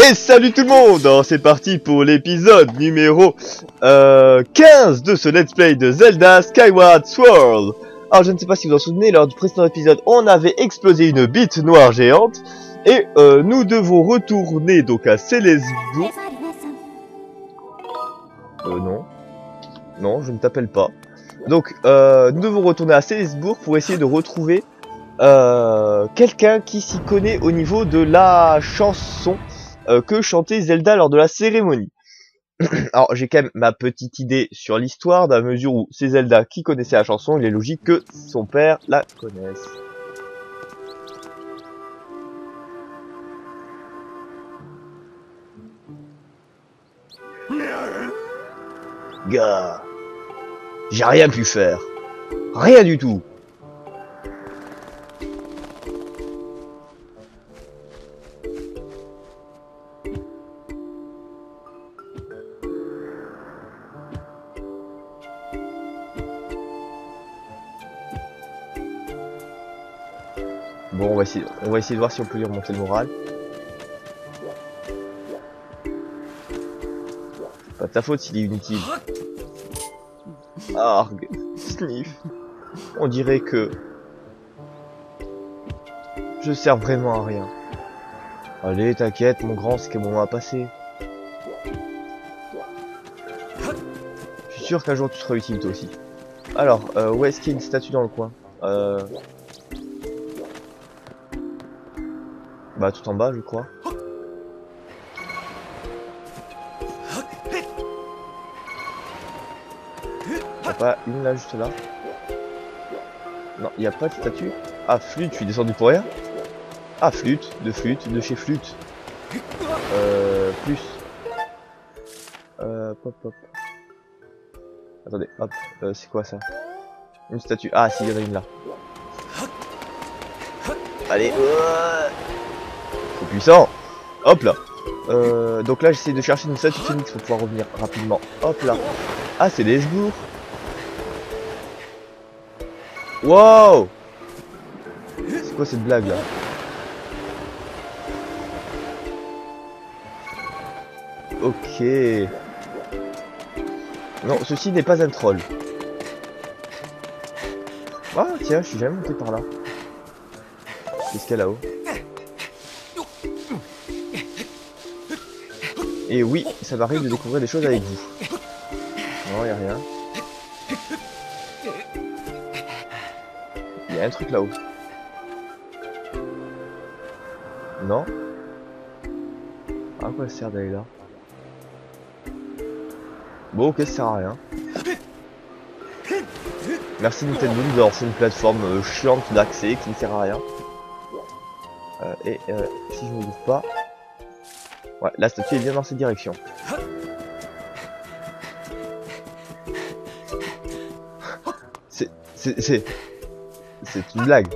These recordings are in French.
Et salut tout le monde, c'est parti pour l'épisode numéro 15 de ce let's play de Zelda Skyward Sword. Alors je ne sais pas si vous en souvenez, lors du précédent épisode on avait explosé une bite noire géante. Et nous devons retourner donc à Célesbourg. Non, je ne t'appelle pas. Donc nous devons retourner à Célesbourg pour essayer de retrouver quelqu'un qui s'y connaît au niveau de la chanson que chantait Zelda lors de la cérémonie. Alors j'ai quand même ma petite idée sur l'histoire, dans la mesure où c'est Zelda qui connaissait la chanson, il est logique que son père la connaisse. Gars, j'ai rien pu faire. Rien du tout. Bon, on va essayer de voir si on peut lui remonter le moral. Pas de ta faute s'il est inutile. Arg, sniff. On dirait que je sers vraiment à rien. Allez, t'inquiète, mon grand, c'est qu'un moment à passer. Je suis sûr qu'un jour tu seras utile toi aussi. Alors, où est-ce qu'il y a une statue dans le coin? Bah tout en bas, je crois. Y'a pas une là, juste là? Non, y a pas de statue. Ah, flûte, je suis descendu pour rien. Ah, flûte, de chez flûte. Plus. Pop, pop. Attendez, hop, c'est quoi ça? Une statue. Ah, si, y en a une là. Allez, trop puissant. Hop là. Donc là, j'essaie de chercher une statue phoenix pour pouvoir revenir rapidement. Hop là. Ah, c'est des Célesbourg. Wow. C'est quoi cette blague là? Ok. Non, ceci n'est pas un troll. Ah tiens, je suis jamais monté par là. Qu'est-ce qu'il y a là-haut? Et oui, ça m'arrive de découvrir des choses avec vous. Non, y a rien. Il y a un truc là-haut. Non? À quoi ça sert d'aller là? Bon, ok, ça sert à rien. Merci Nintendo de nous lancer une plateforme chiante d'accès qui ne sert à rien. Si je ne me trompe pas... Ouais, la statue est bien dans cette direction. C'est une blague.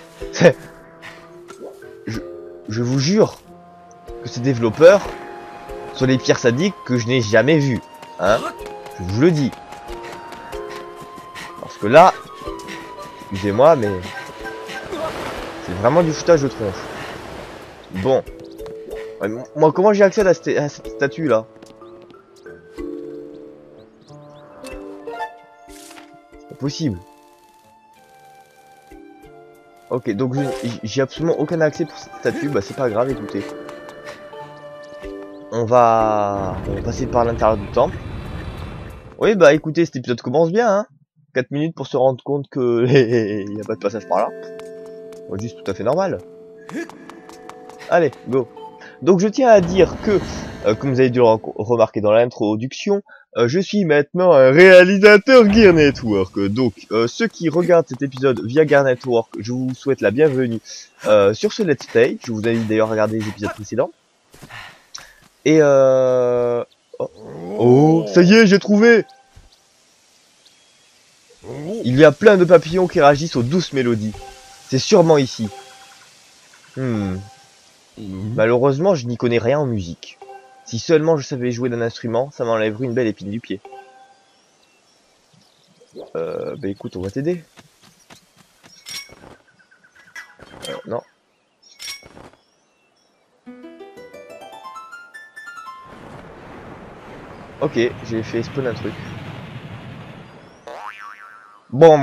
Je vous jure que ces développeurs sont les pires sadiques que je n'ai jamais vus. Hein? Je vous le dis. Parce que là, excusez-moi, mais c'est vraiment du foutage de tronche. Bon. Ouais, moi, comment j'ai accès à cette statue là? C'est pas possible. Ok, donc j'ai absolument aucun accès pour cette statue. Bah c'est pas grave, écoutez. On va passer par l'intérieur du temple. Oui, bah écoutez, cet épisode commence bien, hein. 4 minutes pour se rendre compte que il n'y a pas de passage par là. Ouais, juste tout à fait normal. Allez, go. Donc je tiens à dire que, comme vous avez dû le remarquer dans l'introduction, je suis maintenant un réalisateur Gear Network. Donc ceux qui regardent cet épisode via Gear Network, je vous souhaite la bienvenue sur ce let's play. Je vous invite d'ailleurs à regarder les épisodes précédents. Et oh, ça y est, j'ai trouvé. Il y a plein de papillons qui réagissent aux douces mélodies. C'est sûrement ici. Malheureusement, je n'y connais rien en musique. Si seulement je savais jouer d'un instrument, ça m'enlèverait une belle épine du pied. Bah écoute, on va t'aider. Non. Ok, j'ai fait spawn un truc. Bon,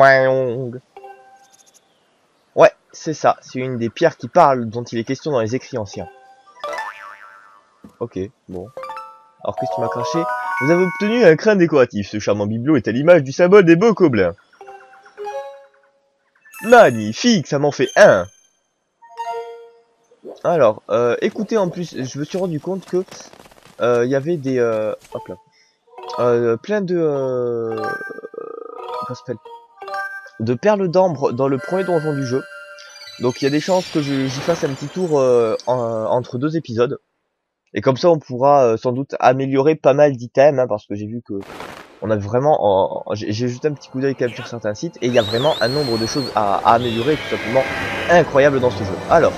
ouais, c'est ça. C'est une des pierres qui parlent dont il est question dans les écrits anciens. Ok, bon. Alors qu'est-ce que tu m'as craché? Vous avez obtenu un crâne décoratif. Ce charmant bibelot est à l'image du symbole des Bokoblins. Magnifique, ça m'en fait un. Alors, écoutez, en plus, je me suis rendu compte que il y avait des hop là, plein de comment ça s'appelle, de perles d'ambre dans le premier donjon du jeu. Donc il y a des chances que j'y fasse un petit tour entre deux épisodes. Et comme ça, on pourra sans doute améliorer pas mal d'items, hein, parce que j'ai vu que on a vraiment, j'ai jeté un petit coup d'œil quand même sur certains sites, et il y a vraiment un nombre de choses à améliorer, tout simplement incroyable dans ce jeu. Alors,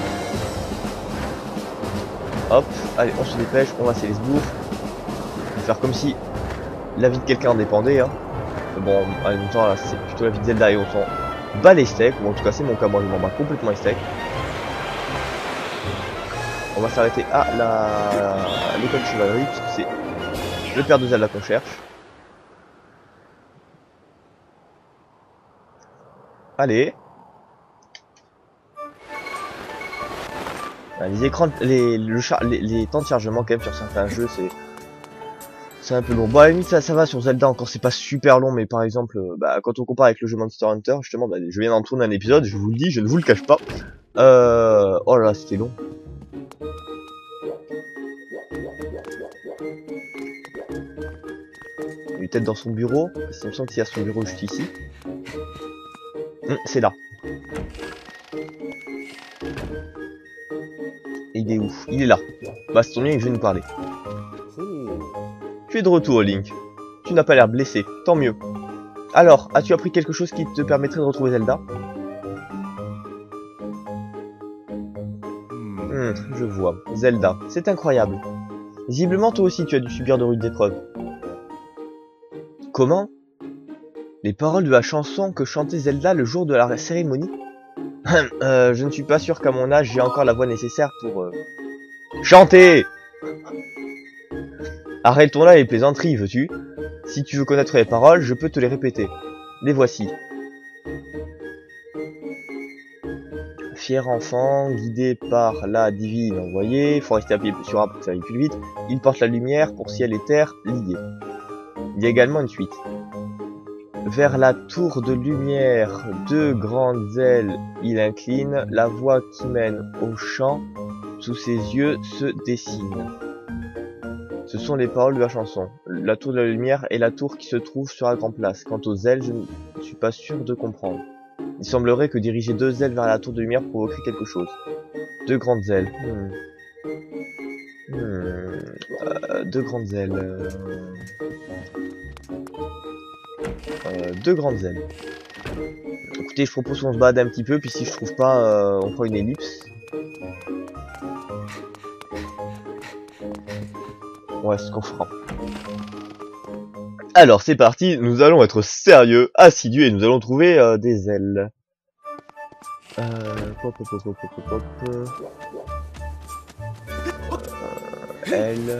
hop, allez, on se dépêche, on va Célesbourg. On va faire comme si la vie de quelqu'un en dépendait. Hein. Bon, en même temps, là, c'est plutôt la vie de Zelda et on s'en bat les steaks, ou en tout cas, c'est mon cas, moi je m'en bats complètement les steaks. On va s'arrêter à l'école de chevalerie, puisque c'est le père de Zelda qu'on cherche. Allez. Les écrans, les temps de chargement quand même sur certains jeux, c'est un peu long. Bon, à la limite, ça va sur Zelda encore, c'est pas super long, mais par exemple, bah, quand on compare avec le jeu Monster Hunter, justement, bah, je viens d'en tourner un épisode, je vous le dis, je ne vous le cache pas. Oh là, c'était long. Il est peut-être dans son bureau, il me semble qu'il y a son bureau juste ici. C'est là. Il est où? Il est là. Bah, c'est ton lien que je vais nous parler. Tu es de retour, Link. Tu n'as pas l'air blessé, tant mieux. Alors, as-tu appris quelque chose qui te permettrait de retrouver Zelda? Je vois. Zelda, c'est incroyable. Visiblement, toi aussi, tu as dû subir de rudes épreuves. Comment? Les paroles de la chanson que chantait Zelda le jour de la cérémonie? Je ne suis pas sûr qu'à mon âge, j'ai encore la voix nécessaire pour... chanter! Arrêtons là les plaisanteries, veux-tu? Si tu veux connaître les paroles, je peux te les répéter. Les voici. Fier enfant, guidé par la divine envoyée, faut rester appuyé sur A pour que ça aille plus vite, il porte la lumière pour ciel et terre liés. Il y a également une suite. Vers la tour de lumière, deux grandes ailes, il incline, la voie qui mène au champ, sous ses yeux se dessine. Ce sont les paroles de la chanson. La tour de la lumière est la tour qui se trouve sur la grande place. Quant aux ailes, je ne suis pas sûr de comprendre. Il semblerait que diriger deux ailes vers la tour de lumière provoquerait quelque chose. Deux grandes ailes. Deux grandes ailes. Deux grandes ailes. Écoutez, je propose qu'on se balade un petit peu, puis si je trouve pas, on prend une ellipse. Ouais, c'est ce qu'on fera. Alors, c'est parti, nous allons être sérieux, assidus, et nous allons trouver des ailes. Ailes.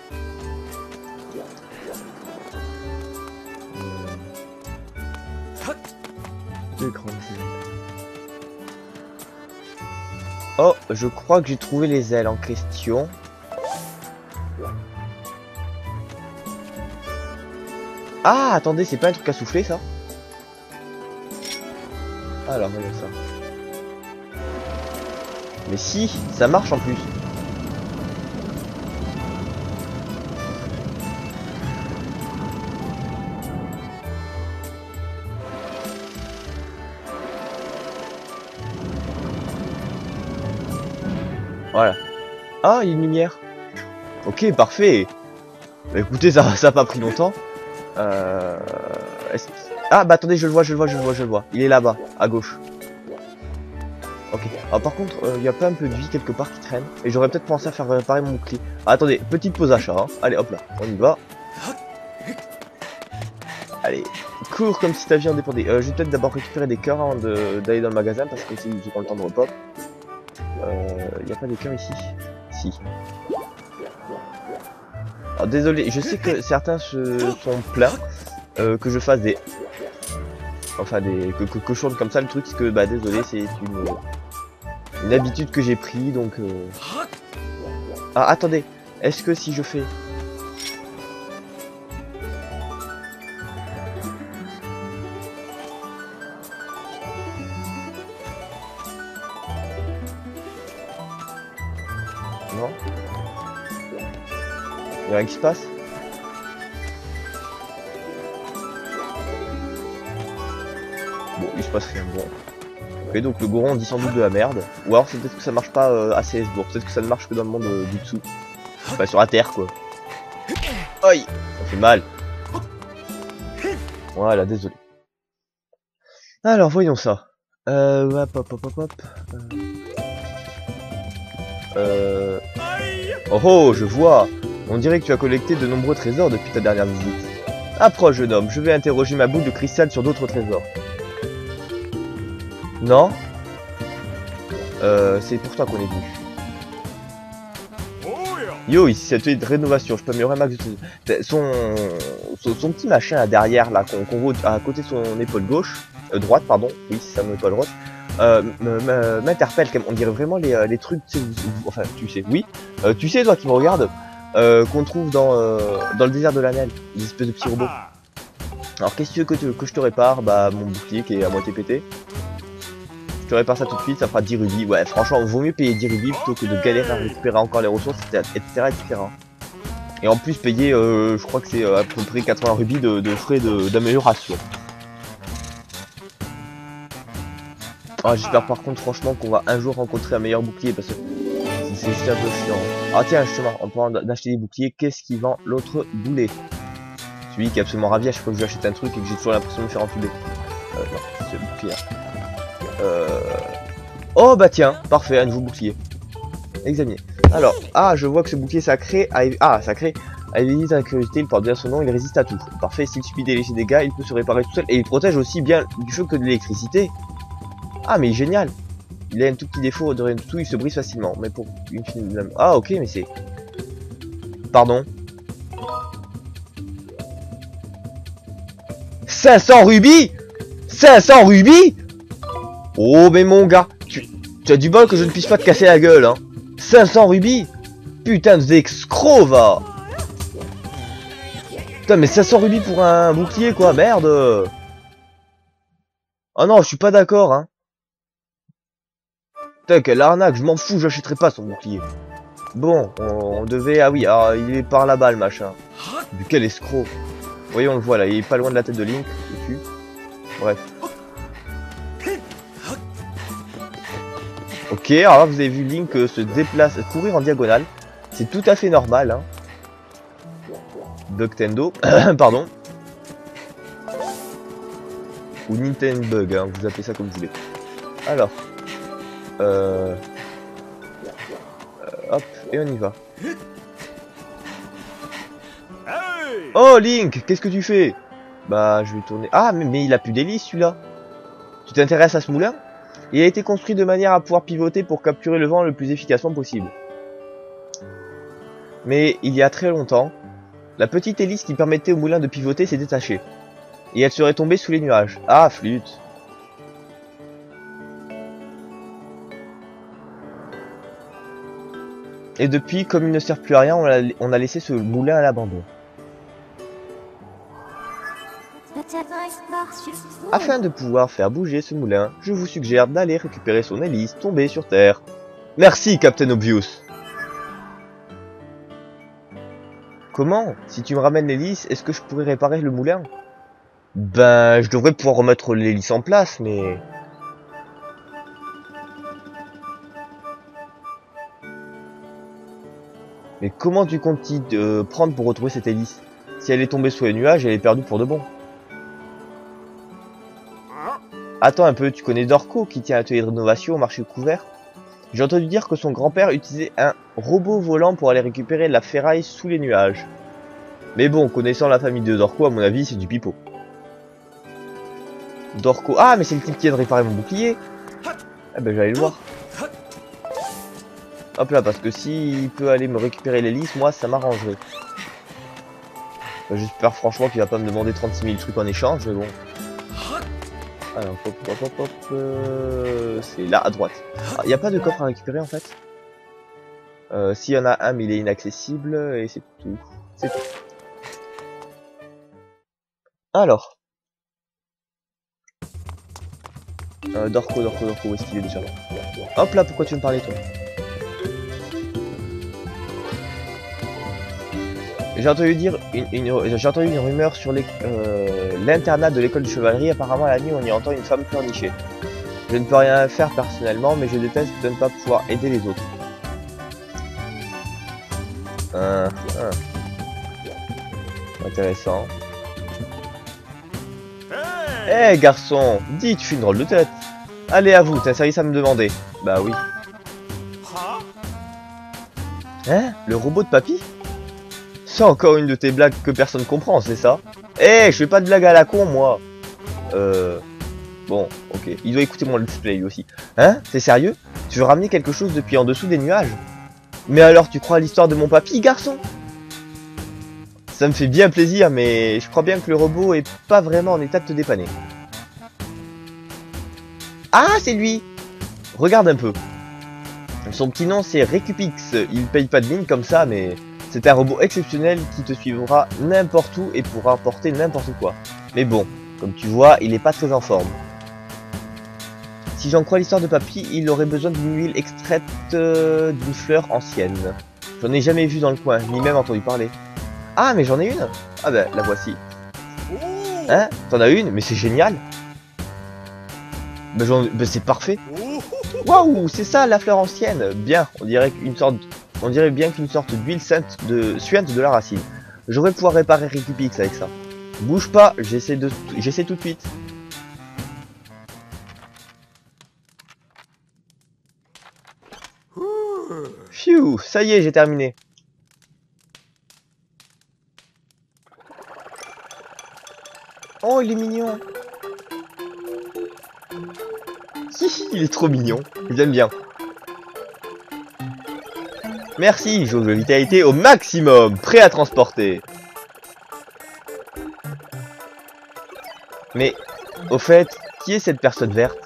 Deux grandes ailes. Oh, je crois que j'ai trouvé les ailes en question. Ah, attendez, c'est pas un truc à souffler, ça? Alors, regarde ça. Mais si, ça marche en plus. Voilà. Ah, il y a une lumière. Ok, parfait. Bah, écoutez, ça a pas pris longtemps. Ah, bah attendez, je le vois. Il est là-bas, à gauche. Ok. Alors, par contre, il y a pas un peu de vie quelque part qui traîne. Et j'aurais peut-être pensé à faire réparer mon bouclier. Ah, attendez, petite pause achat. Hein. Allez, hop là, on y va. Allez, cours comme si ta vie en dépendait. Je vais peut-être d'abord récupérer des cœurs avant d'aller dans le magasin parce que ils auront le temps de repop. Il n'y a pas des cœurs ici? Si. Alors, désolé, je sais que certains se sont plaints que je fasse des... Enfin, que je chante comme ça. Le truc, c'est que, bah, désolé, c'est une habitude que j'ai pris, donc... Ah, attendez, est-ce que si je fais... Non? Y'a rien qui se passe? Bon, il se passe rien, bon. Ok, donc le goron dit sans doute de la merde. Ou alors c'est peut-être que ça marche pas à CS Bourg. Peut-être que ça ne marche que dans le monde du dessous. Enfin, sur la terre, quoi. Aïe! Ça fait mal. Voilà, désolé. Alors, voyons ça. Hop, hop, hop, hop, hop. Oh oh, je vois. On dirait que tu as collecté de nombreux trésors depuis ta dernière visite. Approche, jeune homme. Je vais interroger ma boule de cristal sur d'autres trésors. Non? C'est pour toi qu'on est venu. Yo, ici c'est atelier de rénovation, je peux améliorer max de son petit machin là, derrière là, qu'on voit à côté de son épaule gauche, droite pardon, oui c'est ça mon épaule droite, m'interpelle, on dirait vraiment les trucs, enfin tu sais, oui, tu sais toi qui me regardes, qu'on trouve dans le désert de l'Anel, des espèces de petits robots. Alors qu'est-ce que tu veux que je te répare? Bah mon bouclier qui est à moitié pété. Je te répare ça tout de suite, ça fera 10 rubis. Ouais, franchement, vaut mieux payer 10 rubis plutôt que de galérer à récupérer encore les ressources, etc. Et en plus, payer, je crois que c'est à peu près 80 rubis de frais d'amélioration. Ah, j'espère par contre, franchement, qu'on va un jour rencontrer un meilleur bouclier parce que c'est juste un peu chiant. Ah, tiens, justement, en parlant d'acheter des boucliers, qu'est-ce qui vend l'autre boulet? Celui qui est absolument ravi à chaque fois que je lui achète un truc et que j'ai toujours l'impression de me faire entuber. Non, c'est le bouclier. Oh bah tiens, parfait, un nouveau bouclier. Examiner. Alors, ah, je vois que ce bouclier sacré sacré a évité la curiosité, il porte bien son nom, il résiste à tout. Parfait, s'il suffit d'éléger des dégâts, il peut se réparer tout seul et il protège aussi bien du feu que de l'électricité. Ah mais il est génial. Il a un tout petit défaut de rien du tout, il se brise facilement. Mais pour une fine... Ah ok, mais c'est... Pardon. 500 rubis 500 rubis. Oh mais mon gars, tu as du bol que je ne puisse pas te casser la gueule, hein. 500 rubis. Putain d'escroc, va. Putain mais 500 rubis pour un bouclier quoi, merde. Ah non, je suis pas d'accord, hein. Putain quelle arnaque, je m'en fous, j'achèterai pas son bouclier. Bon, on devait... Ah oui, alors il est par là-bas le machin. Du quel escroc. Voyons, on le voit là, il est pas loin de la tête de Link, dessus. Bref. Ok, alors là vous avez vu Link se déplace, courir en diagonale. C'est tout à fait normal, hein. Bugtendo, pardon. Ou Nintendo Bug, hein, vous appelez ça comme vous voulez. Alors. Hop, et on y va. Oh Link, qu'est-ce que tu fais? Bah je vais tourner. Ah mais il a plus d'hélice celui-là. Tu t'intéresses à ce moulin? Il a été construit de manière à pouvoir pivoter pour capturer le vent le plus efficacement possible. Mais il y a très longtemps, la petite hélice qui permettait au moulin de pivoter s'est détachée. Et elle serait tombée sous les nuages. Ah, flûte. Et depuis, comme il ne sert plus à rien, on a laissé ce moulin à l'abandon. Afin de pouvoir faire bouger ce moulin, je vous suggère d'aller récupérer son hélice tombée sur terre. Merci, Captain Obvious. Comment? Si tu me ramènes l'hélice, est-ce que je pourrais réparer le moulin? Ben, je devrais pouvoir remettre l'hélice en place, mais... Mais comment tu comptes t'y prendre pour retrouver cette hélice? Si elle est tombée sous les nuages, elle est perdue pour de bon. Attends un peu, tu connais Dorco qui tient un atelier de rénovation au marché couvert? J'ai entendu dire que son grand-père utilisait un robot volant pour aller récupérer la ferraille sous les nuages. Mais bon, connaissant la famille de Dorco, à mon avis, c'est du pipeau. Dorco... Ah, mais c'est le type qui vient de réparer mon bouclier. Ah ben, j'allais le voir. Hop là, parce que s'il peut aller me récupérer l'hélice, moi, ça m'arrangerait. J'espère franchement qu'il va pas me demander 36 000 trucs en échange, mais bon. Alors, hop, hop, hop, hop, c'est là, à droite. Il n'y a pas de coffre à récupérer, en fait. S'il y en a un, mais il est inaccessible, et c'est tout. C'est tout. Alors. Dorco, où est-ce qu'il est déjà? Hop là, pourquoi tu me parlais, toi? J'ai entendu dire j'ai entendu une rumeur sur l'internat de l'école de chevalerie. Apparemment, la nuit, on y entend une femme pleurnicher. Je ne peux rien faire personnellement, mais je déteste de ne pas pouvoir aider les autres. Intéressant. Eh garçon, dis, tu fais une drôle de tête. Allez, à vous, t'as un service à me demander. Bah oui. Hein? Le robot de papy? C'est encore une de tes blagues que personne comprend, c'est ça? Eh, je fais pas de blague à la con, moi. Bon, ok. Il doit écouter mon let's play, lui aussi. Hein? C'est sérieux? Tu veux ramener quelque chose depuis en dessous des nuages? Mais alors, tu crois à l'histoire de mon papy, garçon? Ça me fait bien plaisir, mais je crois bien que le robot est pas vraiment en état de te dépanner. Ah, c'est lui! Regarde un peu. Son petit nom, c'est Recupix. Il paye pas de mine comme ça, mais c'est un robot exceptionnel qui te suivra n'importe où et pourra porter n'importe quoi. Mais bon, comme tu vois, il est pas très en forme. Si j'en crois l'histoire de papy, il aurait besoin d'une huile extraite d'une fleur ancienne. J'en ai jamais vu dans le coin, ni même entendu parler. Ah, mais j'en ai une! Ah ben, la voici. Hein? T'en as une? Mais c'est génial! Ben, c'est parfait! Waouh, c'est ça la fleur ancienne! Bien, on dirait bien qu'une sorte d'huile suinte de la racine. J'aurais pouvoir réparer Recupix avec ça. Bouge pas, j'essaie tout de suite. Phew, ça y est, j'ai terminé. Oh, il est mignon. Il est trop mignon. J'aime bien. Merci, jauge de vitalité au maximum. Prêt à transporter. Mais, au fait, qui est cette personne verte?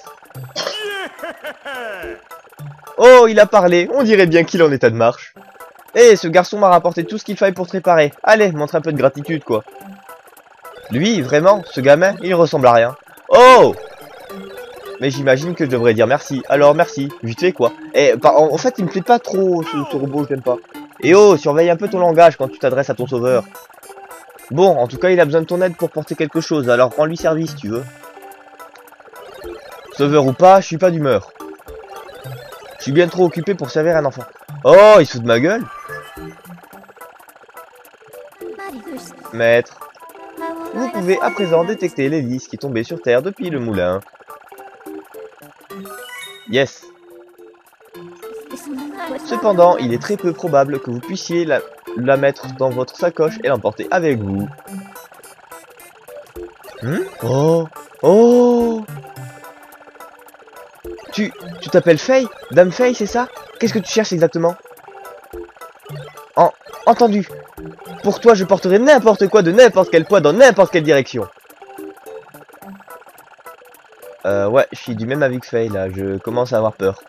Oh, il a parlé. On dirait bien qu'il est en état de marche. Eh, ce garçon m'a rapporté tout ce qu'il fallait pour te réparer. Allez, montre un peu de gratitude, quoi. Lui, vraiment, ce gamin, il ressemble à rien. Oh! Mais j'imagine que je devrais dire merci. Alors merci, vite fait quoi. Et en fait, il me plaît pas trop ce robot, je l'aime pas. Et oh, surveille un peu ton langage quand tu t'adresses à ton sauveur. Bon, en tout cas, il a besoin de ton aide pour porter quelque chose, alors rends-lui service si tu veux. Sauveur ou pas, je suis pas d'humeur. Je suis bien trop occupé pour servir un enfant. Oh, il se fout de ma gueule. Maître. Vous pouvez à présent détecter l'hélice qui est tombée sur terre depuis le moulin. Yes. Cependant, il est très peu probable que vous puissiez la mettre dans votre sacoche et l'emporter avec vous. Oh. Oh. Tu t'appelles Faye? Dame Faye, c'est ça? Qu'est-ce que tu cherches exactement? Entendu. Pour toi, je porterai n'importe quoi de n'importe quel poids dans n'importe quelle direction. Ouais, je suis du même avis que Faye, là. Je commence à avoir peur.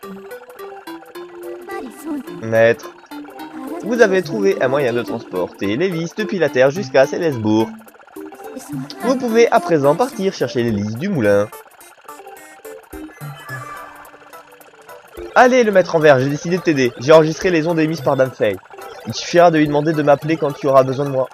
Maître, vous avez trouvé un moyen de transporter l'hélice depuis la Terre jusqu'à Célesbourg. Vous pouvez à présent partir chercher l'hélice du moulin. Allez, le maître en vert, j'ai décidé de t'aider. J'ai enregistré les ondes émises par Dame Faye. Il suffira de lui demander de m'appeler quand tu auras besoin de moi.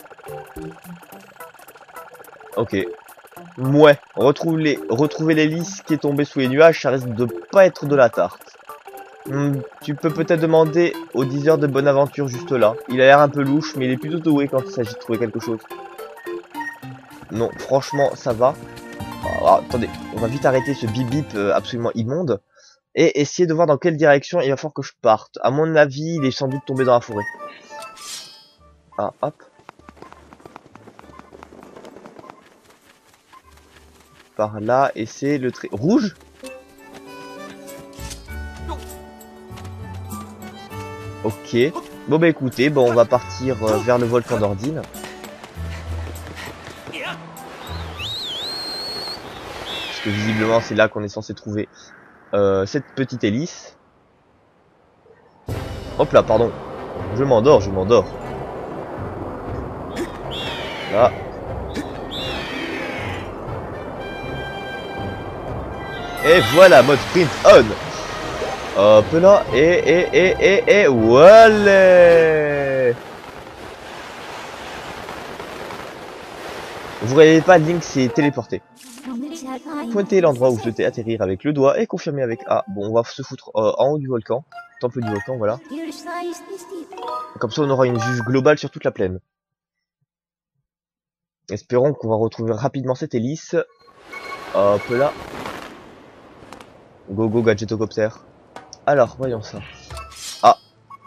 Ok. Mouais, retrouver l'hélice qui est tombée sous les nuages, ça risque de pas être de la tarte. Tu peux peut-être demander au 10 de Bonaventure juste là. Il a l'air un peu louche, mais il est plutôt doué quand il s'agit de trouver quelque chose. Non, franchement, ça va. Alors, attendez, on va vite arrêter ce bip bip absolument immonde. Et essayer de voir dans quelle direction il va falloir que je parte. À mon avis, il est sans doute tombé dans la forêt. Ah, hop. Par là, et c'est le trait rouge. Ok. Bon bah écoutez, bon on va partir vers le volcan d'Ordine. Parce que visiblement c'est là qu'on est censé trouver cette petite hélice. Hop là, pardon. Je m'endors, je m'endors. Là. Et voilà, mode sprint on. Hop là, et voilà. Vous voyez pas, Link s'est téléporté. Pointez l'endroit où vous souhaitez atterrir avec le doigt et confirmer avec A. Bon, on va se foutre en haut du volcan. Temple du volcan, voilà. Comme ça, on aura une vue globale sur toute la plaine. Espérons qu'on va retrouver rapidement cette hélice. Hop là. Go go gadgetocopter. Alors, voyons ça. Ah.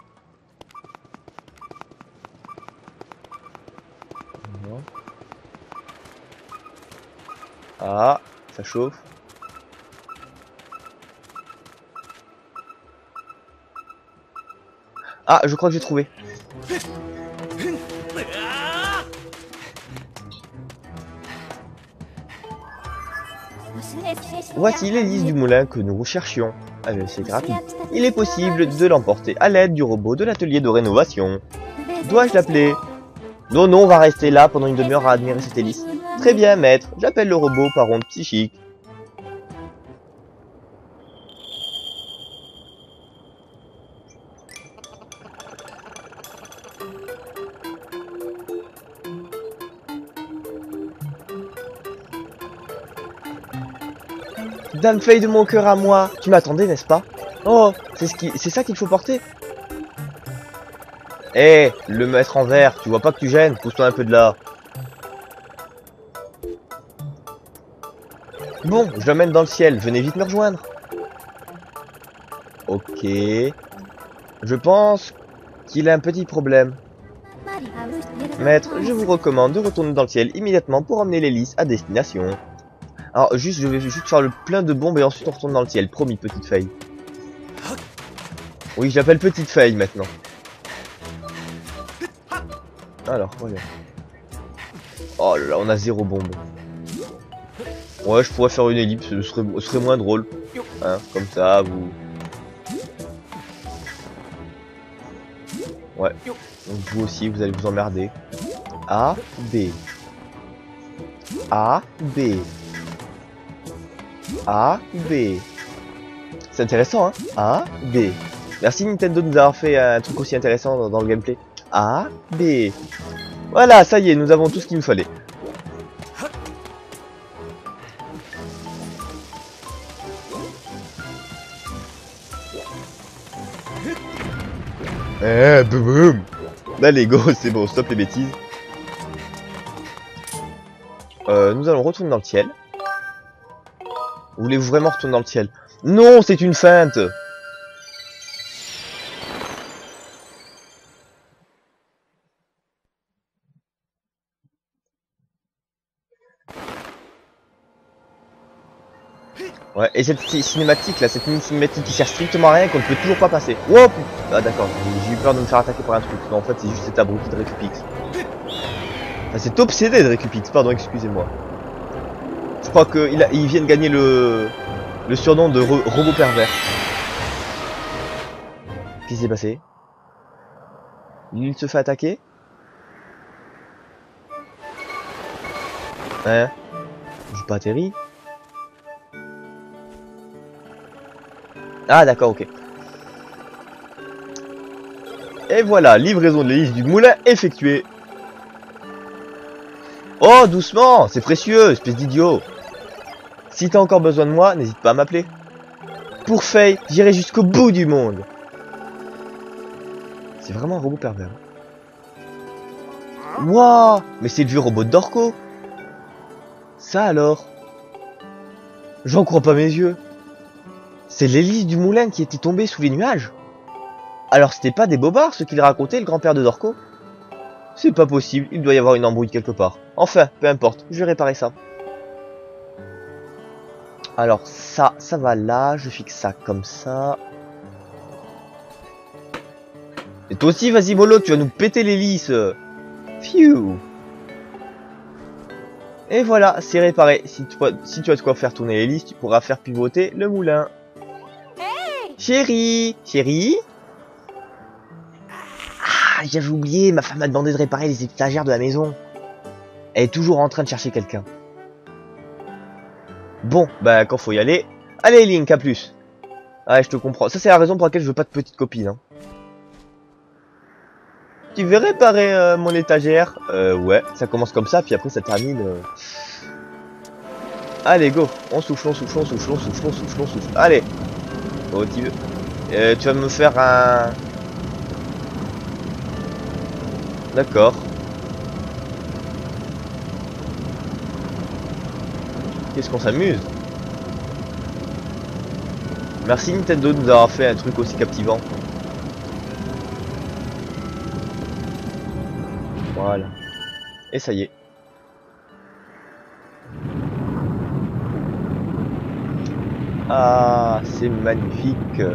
Ah, ça chauffe. Ah, je crois que j'ai trouvé. Voici l'hélice du moulin que nous recherchions. Allez, c'est rapide. Il est possible de l'emporter à l'aide du robot de l'atelier de rénovation. Dois-je l'appeler? Non, non, on va rester là pendant une demi-heure à admirer cette hélice. Très bien, maître. J'appelle le robot par onde psychique. Dame Feuille de mon cœur à moi, tu m'attendais, n'est-ce pas? Oh, c'est ça qu'il faut porter? Eh, le maître en vert, tu vois pas que tu gênes? Pousse-toi un peu de là. Bon, je l'emmène dans le ciel, venez vite me rejoindre. Ok. Je pense qu'il a un petit problème. Maître, je vous recommande de retourner dans le ciel immédiatement pour emmener l'hélice à destination. Alors, je vais juste faire le plein de bombes et ensuite on retourne dans le ciel. Promis, petite feuille. Oui, je l'appelle petite feuille maintenant. Alors, voilà. Oh là là, on a 0 bombe. Ouais, je pourrais faire une ellipse, ce serait moins drôle. Hein, comme ça, vous... Ouais. Donc vous aussi, vous allez vous emmerder. A, B. A, B. A, B. C'est intéressant, hein? A, B. Merci Nintendo de nous avoir fait un truc aussi intéressant dans le gameplay. A, B. Voilà, ça y est, nous avons tout ce qu'il nous fallait. Eh, boum boum. Allez, go, c'est bon, stop les bêtises. Nous allons retourner dans le ciel. Voulez-vous vraiment retourner dans le ciel? Non, c'est une feinte. Ouais, et cette cinématique là, cette mini cinématique qui sert strictement à rien, qu'on ne peut toujours pas passer. Oh putain. Ah d'accord, j'ai eu peur de me faire attaquer par un truc. Non, en fait, c'est juste cet abruti de Récupix. Enfin, c'est obsédé de Récupix, pardon, excusez-moi. Je crois qu'il vient de gagner le surnom de robot pervers. Qu'est-ce qui s'est passé? Il se fait attaquer? Hein? J'ai pas atterri? Ah d'accord, ok. Et voilà, livraison de l'hélice du moulin effectuée. Oh, doucement, c'est précieux, espèce d'idiot. Si t'as encore besoin de moi, n'hésite pas à m'appeler. Pour Faye, j'irai jusqu'au bout du monde. C'est vraiment un robot pervers. Wouah, mais c'est le vieux robot de Dorco. Ça alors? J'en crois pas mes yeux. C'est l'hélice du moulin qui était tombée sous les nuages. Alors c'était pas des bobards ce qu'il racontait le grand-père de Dorco? C'est pas possible, il doit y avoir une embrouille quelque part. Enfin, peu importe, je vais réparer ça. Alors ça va là, je fixe ça comme ça. Et toi aussi, vas-y mollo, tu vas nous péter l'hélice. Phew. Et voilà, c'est réparé. Si tu as de quoi faire tourner l'hélice, tu pourras faire pivoter le moulin. Hey! Chérie, chérie. Ah, j'avais oublié, ma femme m'a demandé de réparer les étagères de la maison. Elle est toujours en train de chercher quelqu'un. Bon, bah quand faut y aller. Allez Link, à plus. Ouais, je te comprends. Ça c'est la raison pour laquelle je veux pas de petite copine. Hein. Tu veux réparer mon étagère? Ouais, ça commence comme ça, puis après ça termine... Allez, go. On souffle, on souffle, on souffle, on souffle, on souffle, on souffle. Allez. Oh, tu veux... tu vas me faire un... D'accord. Qu'est-ce qu'on s'amuse. Merci Nintendo de nous avoir fait un truc aussi captivant. Voilà. Et ça y est. Ah, c'est magnifique.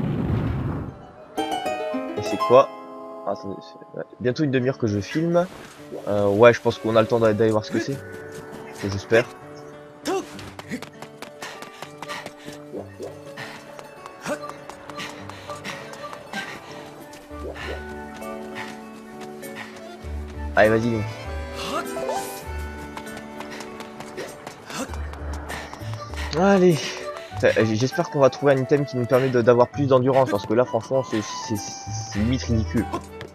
Et c'est quoi? Ah, attendez, bientôt une demi-heure que je filme. Ouais, je pense qu'on a le temps d'aller voir ce que c'est. J'espère. Allez, vas-y. Allez. J'espère qu'on va trouver un item qui nous permet d'avoir plus d'endurance, parce que là, franchement, c'est limite ridicule.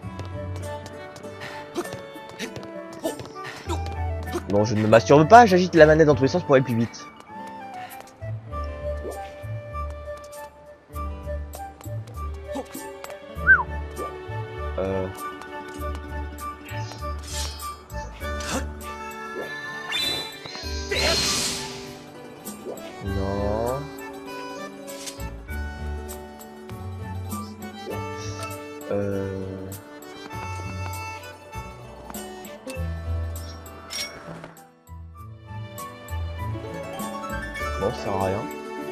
Bon, je ne me masturbe pas, j'agite la manette dans tous les sens pour aller plus vite. Non. Non, ça sert à rien.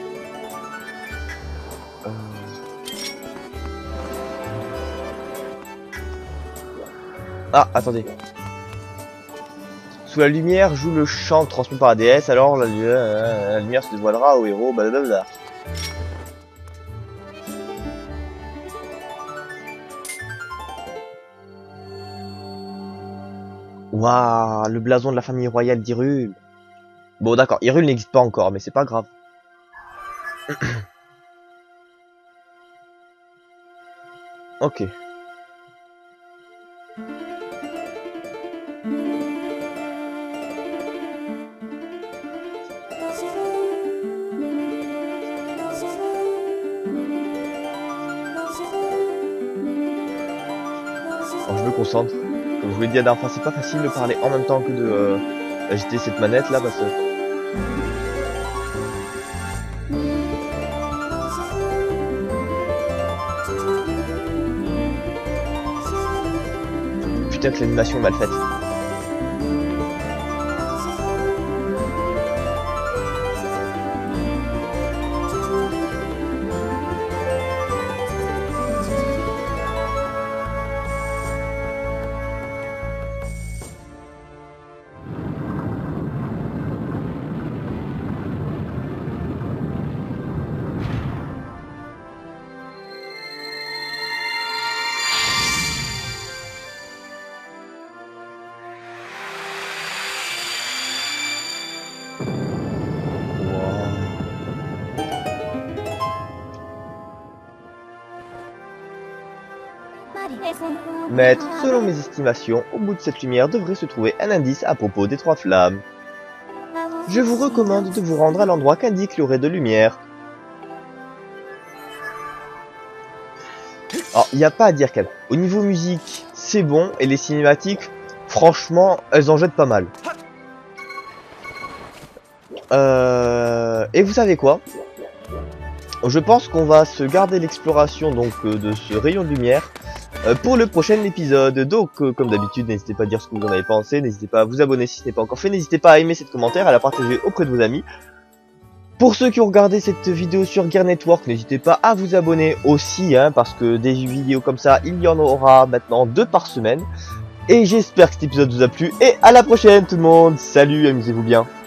Ah, attendez. Sous la lumière joue le chant transmis par la déesse, alors la lumière se dévoilera au héros, blablabla. Waouh, le blason de la famille royale d'Hyrule. Bon d'accord, Hyrule n'existe pas encore, mais c'est pas grave. Ok. Alors, je me concentre. Comme je vous l'ai dit la dernière fois, c'est pas facile de parler en même temps que de agiter cette manette là parce que... Putain que l'animation est mal faite. Maître, selon mes estimations, au bout de cette lumière devrait se trouver un indice à propos des trois flammes. Je vous recommande de vous rendre à l'endroit qu'indique le ray de lumière. Alors, il n'y a pas à dire quand même. Au niveau musique, c'est bon, et les cinématiques, franchement, elles en jettent pas mal. Et vous savez quoi? Je pense qu'on va se garder l'exploration donc de ce rayon de lumière pour le prochain épisode. Donc comme d'habitude, n'hésitez pas à dire ce que vous en avez pensé, n'hésitez pas à vous abonner si ce n'est pas encore fait, n'hésitez pas à aimer cette commentaire, à la partager auprès de vos amis. Pour ceux qui ont regardé cette vidéo sur Gear Network, n'hésitez pas à vous abonner aussi, hein, parce que des vidéos comme ça, il y en aura maintenant 2 par semaine. Et j'espère que cet épisode vous a plu, et à la prochaine tout le monde, salut, amusez-vous bien.